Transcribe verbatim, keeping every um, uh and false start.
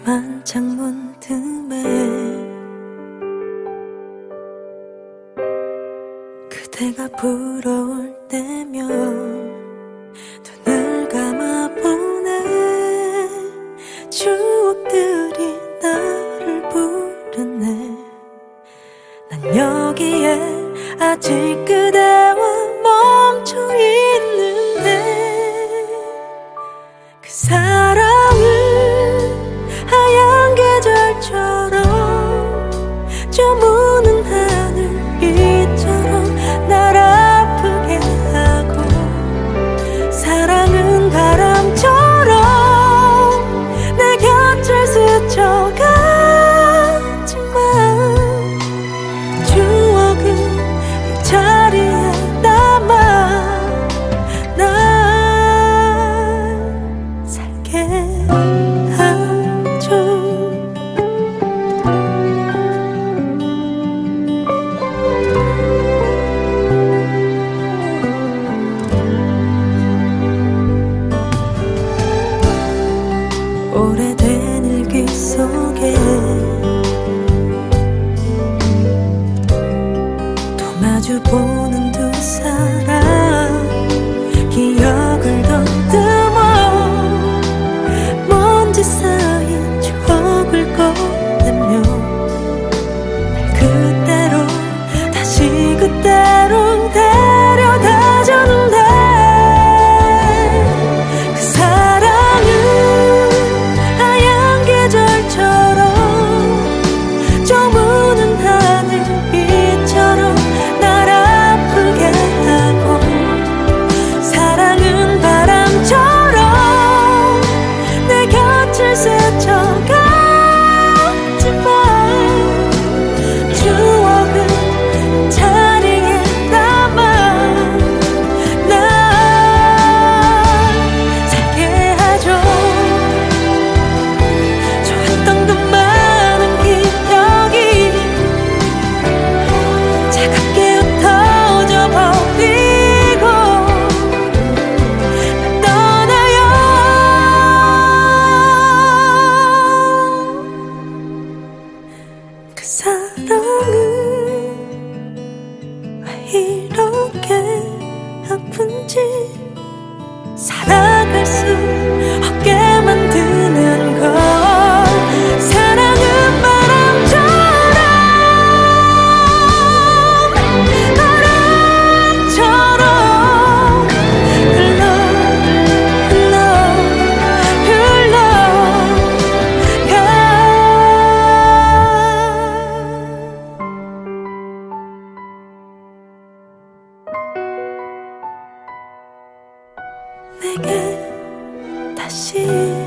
까만 창문 틈에 그대가 불어올 때면 눈을 감아보네. 추억들이 나를 부르네. 난 여기에 아직 그대와 멈춰 있는데 그 사랑은 하얀 계절처럼 저 무는 하늘 이처럼 날 아프게 하고 사랑은 바람처럼 내 곁을 스쳐가지만 추억은 이 자리에 남아 날 살게 하죠. 오래된 일기 속에 또 마주보는 두 사람 기억을 더듬어 먼지 쌓인 추억을 꺼내며 날 그대로 다시 그대로 데려다줬는데 그 사랑은 하얀 계절처럼 저 무는 하늘 빛처럼 날 아프게 하고 사랑은 바람처럼 내 곁을 스쳐가지만 추억은 자리에 남아 날 살게 하죠. 좋았던 그 많은 기억이 차갑게 흩어져 버리고 날 떠나요. 그 사랑은 왜 이렇게 아픈지 살아갈 수 없게 만드는 걸 사랑은 바람처럼 바람처럼 흘러 흘러 흘러가 내게 다시